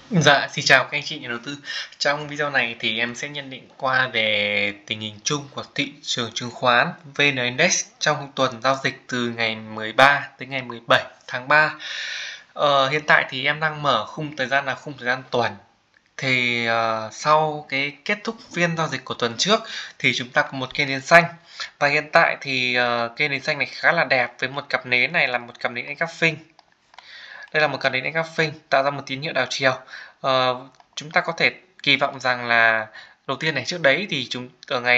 Dạ, xin chào các anh chị nhà đầu tư. Trong video này thì em sẽ nhận định qua về tình hình chung của thị trường chứng khoán VN Index trong tuần giao dịch từ ngày 13 tới ngày 17 tháng 3. Hiện tại thì em đang mở khung thời gian là khung thời gian tuần. Thì sau cái kết thúc phiên giao dịch của tuần trước thì chúng ta có một cây nến xanh. Và hiện tại thì cây nến xanh này khá là đẹp với một cặp nến này là một cặp nến engulfing. Đây là một cặp nến engulfing tạo ra một tín hiệu đảo chiều. Chúng ta có thể kỳ vọng rằng là đầu tiên này, trước đấy thì chúng ở ngày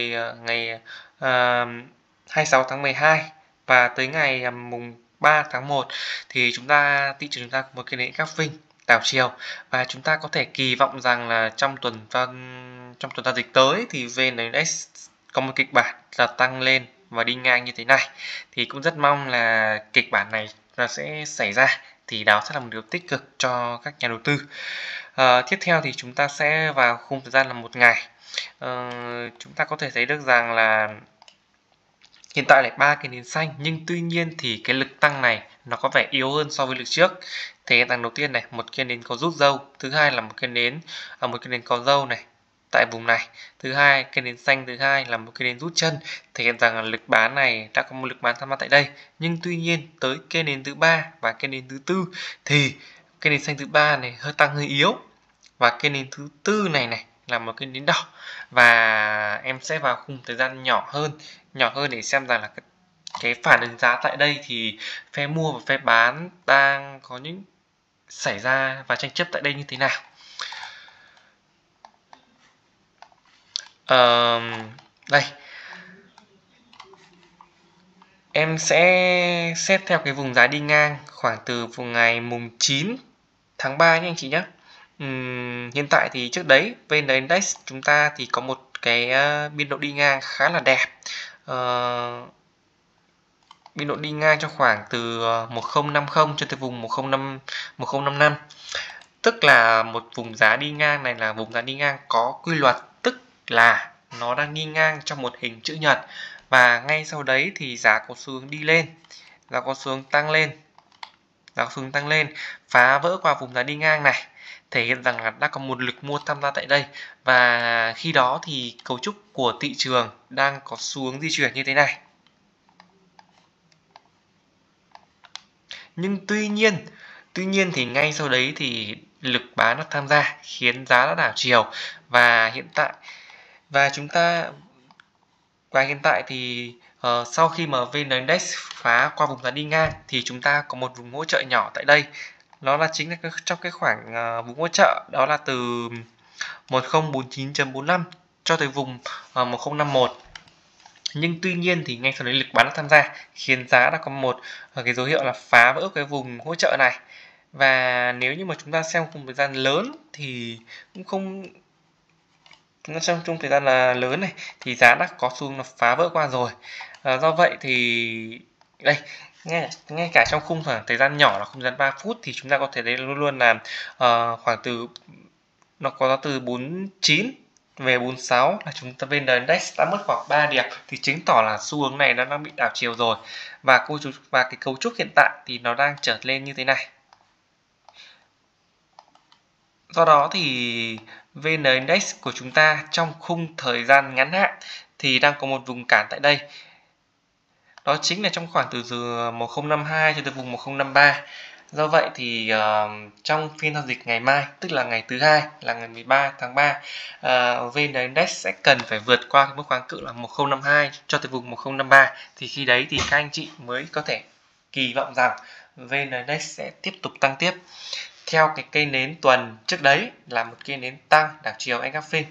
26 tháng 12 và tới ngày mùng 3 tháng 1 thì thị trường chúng ta có một cái nến engulfing đảo chiều, và chúng ta có thể kỳ vọng rằng là trong tuần giao dịch tới thì VN Index có một kịch bản là tăng lên và đi ngang như thế này. Thì cũng rất mong là kịch bản này nó sẽ xảy ra, thì đó sẽ là một điều tích cực cho các nhà đầu tư. Tiếp theo thì chúng ta sẽ vào khung thời gian là một ngày. Chúng ta có thể thấy được rằng là hiện tại là 3 cái nến xanh, nhưng tuy nhiên thì cái lực tăng này nó có vẻ yếu hơn so với lực trước. Thể hiện rằng đầu tiên này, một cái nến có rút dâu, thứ hai là một cái nến có dâu này tại vùng này, thứ hai cái nến xanh thứ hai là một cái nến rút chân, thể hiện rằng là lực bán này đã có một lực bán tham gia tại đây. Nhưng tuy nhiên tới cái nến thứ ba và cái nến thứ tư thì cái nến xanh thứ ba này hơi yếu, và cái nến thứ tư này là một cái nến đỏ. Và em sẽ vào khung thời gian nhỏ hơn để xem rằng là cái phản ứng giá tại đây thì phe mua và phe bán đang có những xảy ra và tranh chấp tại đây như thế nào. Đây em sẽ xét theo cái vùng giá đi ngang khoảng từ vùng ngày mùng 9 tháng 3 nhé anh chị nhé. Hiện tại thì trước đấy VN Index chúng ta thì có một cái biên độ đi ngang khá là đẹp. Biên độ đi ngang trong khoảng từ 1050 cho tới vùng 1055, tức là một vùng giá đi ngang này là vùng giá đi ngang có quy luật, tức là nó đang đi ngang trong một hình chữ nhật, và ngay sau đấy thì giá có xu hướng đi lên, giá có xu hướng tăng lên, phá vỡ qua vùng giá đi ngang này, thể hiện rằng là đã có một lực mua tham gia tại đây, và khi đó thì cấu trúc của thị trường đang có xu hướng di chuyển như thế này. Nhưng tuy nhiên thì ngay sau đấy thì lực bán nó tham gia khiến giá nó đảo chiều, và hiện tại thì sau khi mà VN Index phá qua vùng giá đi ngang thì chúng ta có một vùng hỗ trợ nhỏ tại đây. Nó là chính là trong cái khoảng vùng hỗ trợ đó là từ 1049.45 cho tới vùng 1051. Nhưng tuy nhiên thì ngay sau đấy lực bán nó tham gia khiến giá đã có một cái dấu hiệu là phá vỡ cái vùng hỗ trợ này. Và nếu như mà chúng ta xem cùng thời gian lớn thì cũng không, chúng ta xem trong thời gian là lớn này thì giá đã có xu hướng là phá vỡ qua rồi. Do vậy thì đây, ngay cả trong khung thời gian nhỏ là không gian 3 phút thì chúng ta có thể thấy luôn luôn là khoảng từ nó có từ 49 về 46 là chúng ta VN Index đã mất khoảng 3 điểm, thì chứng tỏ là xu hướng này nó đang bị đảo chiều rồi, và cái cấu trúc hiện tại thì nó đang trở lên như thế này. Do đó thì VN Index của chúng ta trong khung thời gian ngắn hạn thì đang có một vùng cản tại đây. Đó chính là trong khoảng từ 1052 cho tới vùng 1053. Do vậy thì trong phiên giao dịch ngày mai, tức là ngày thứ hai là ngày 13 tháng 3, VN Index sẽ cần phải vượt qua cái mức kháng cự là 1052 cho tới vùng 1053, thì khi đấy thì các anh chị mới có thể kỳ vọng rằng VN Index sẽ tiếp tục tăng tiếp theo cái cây nến tuần trước đấy là một cây nến tăng đảo chiều engulfing.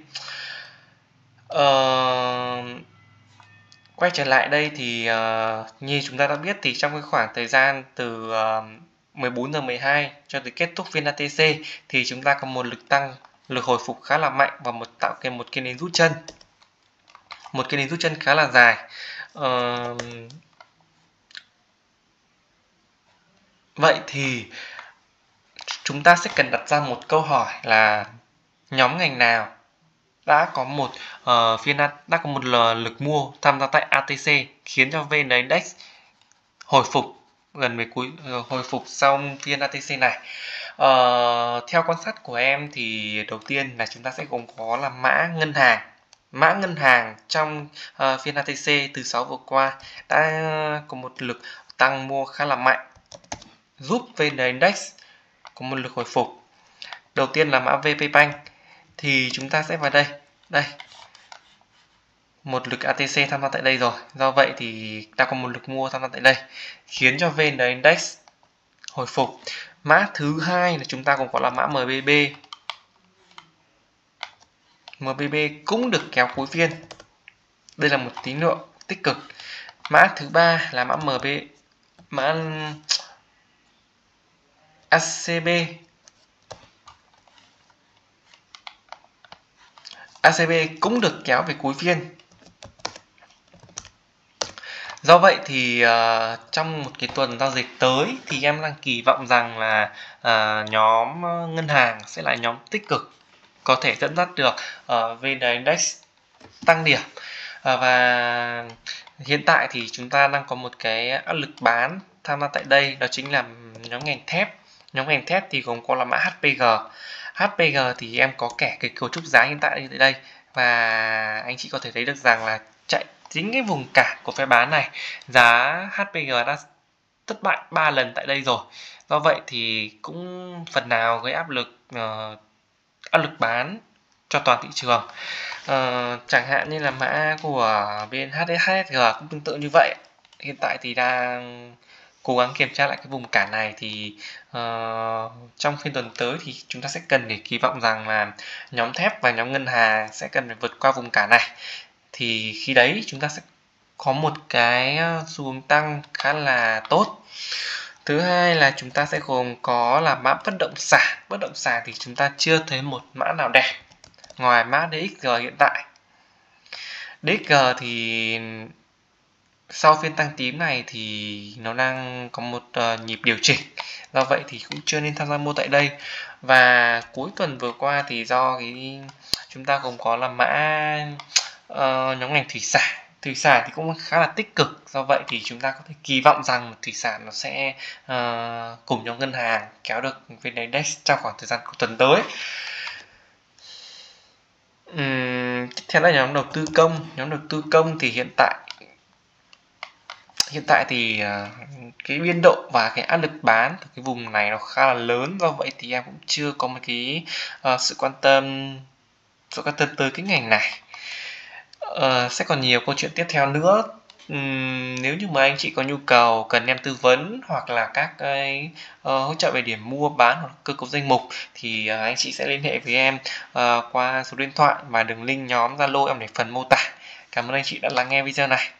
Quay trở lại đây thì như chúng ta đã biết thì trong cái khoảng thời gian từ 14 giờ 12 cho tới kết thúc phiên ATC thì chúng ta có một lực hồi phục khá là mạnh và tạo một cái nến rút chân khá là dài. Vậy thì chúng ta sẽ cần đặt ra một câu hỏi là nhóm ngành nào đã có một lực mua tham gia tại ATC khiến cho VN Index hồi phục sau phiên ATC này. Theo quan sát của em thì đầu tiên là chúng ta sẽ gồm có là mã ngân hàng trong phiên ATC từ 6 vừa qua đã có một lực tăng mua khá là mạnh, giúp VN Index có một lực hồi phục. Đầu tiên là mã VP Bank thì chúng ta sẽ vào đây một lực ATC tham gia tại đây rồi, do vậy thì ta có một lực mua tham gia tại đây khiến cho VN Index hồi phục. Mã thứ hai là chúng ta còn có là mã MBB cũng được kéo cuối phiên, đây là một tín hiệu tích cực. Mã thứ ba là mã ACB cũng được kéo về cuối phiên. Do vậy thì trong một cái tuần giao dịch tới thì em đang kỳ vọng rằng là nhóm ngân hàng sẽ là nhóm tích cực, có thể dẫn dắt được VN Index tăng điểm. Và hiện tại thì chúng ta đang có một cái áp lực bán tham gia tại đây, đó chính là nhóm ngành thép. Nhóm ngành thép thì gồm có là mã HPG. HPG thì em có kẻ cái cấu trúc giá hiện tại như thế đây, và anh chị có thể thấy được rằng là chạy chính cái vùng cản của phe bán này, giá HPG đã thất bại 3 lần tại đây rồi. Do vậy thì cũng phần nào gây áp lực bán cho toàn thị trường. Chẳng hạn như là mã của bên HSG cũng tương tự như vậy. Hiện tại thì đang cố gắng kiểm tra lại cái vùng cản này, thì trong phiên tuần tới thì chúng ta sẽ cần để kỳ vọng rằng là nhóm thép và nhóm ngân hàng sẽ cần phải vượt qua vùng cản này, thì khi đấy chúng ta sẽ có một cái xu hướng tăng khá là tốt. Thứ hai là chúng ta sẽ gồm có là mã bất động sản. Bất động sản thì chúng ta chưa thấy một mã nào đẹp ngoài mã DXG hiện tại. DXG thì sau phiên tăng tím này thì nó đang có một nhịp điều chỉnh, do vậy thì cũng chưa nên tham gia mua tại đây. Và cuối tuần vừa qua thì do chúng ta gồm có là mã nhóm ngành thủy sản thì cũng khá là tích cực, do vậy thì chúng ta có thể kỳ vọng rằng thủy sản nó sẽ cùng nhóm ngân hàng kéo được VN Index trong khoảng thời gian của tuần tới. Tiếp theo là nhóm đầu tư công. Nhóm đầu tư công thì hiện tại thì cái biên độ và cái áp lực bán từ cái vùng này nó khá là lớn, do vậy thì em cũng chưa có một cái sự quan tâm tới cái ngành này. Sẽ còn nhiều câu chuyện tiếp theo nữa. Nếu như mà anh chị có nhu cầu cần em tư vấn hoặc là các cái hỗ trợ về điểm mua bán hoặc cơ cấu danh mục thì anh chị sẽ liên hệ với em qua số điện thoại và đường link nhóm Zalo em để phần mô tả. Cảm ơn anh chị đã lắng nghe video này.